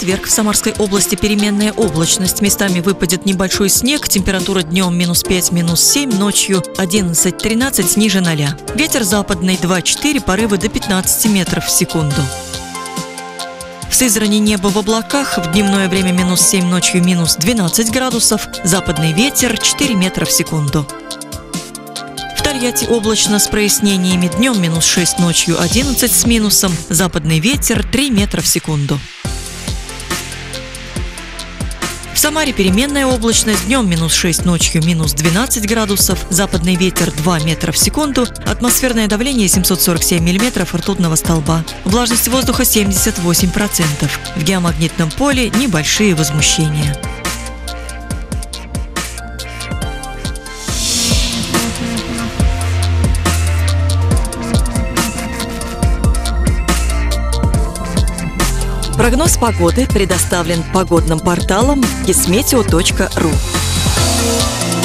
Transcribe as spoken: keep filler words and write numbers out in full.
четверг в Самарской области переменная облачность. Местами выпадет небольшой снег. Температура днем минус пять, минус семь, ночью одиннадцать-тринадцать, ниже ноля. Ветер западный два-четыре, порывы до пятнадцати метров в секунду. В Сызрани небо в облаках. В дневное время минус семь, ночью минус двенадцать градусов. Западный ветер четыре метра в секунду. В Тольятти облачно с прояснениями. Днем минус шесть, ночью одиннадцать с минусом. Западный ветер три метра в секунду. В Самаре переменная облачность. Днем минус шесть, ночью минус двенадцать градусов. Западный ветер два метра в секунду. Атмосферное давление семьсот сорок семь миллиметров ртутного столба. Влажность воздуха семьдесят восемь процентов. В геомагнитном поле небольшие возмущения. Прогноз погоды предоставлен погодным порталом кисметео точка ру.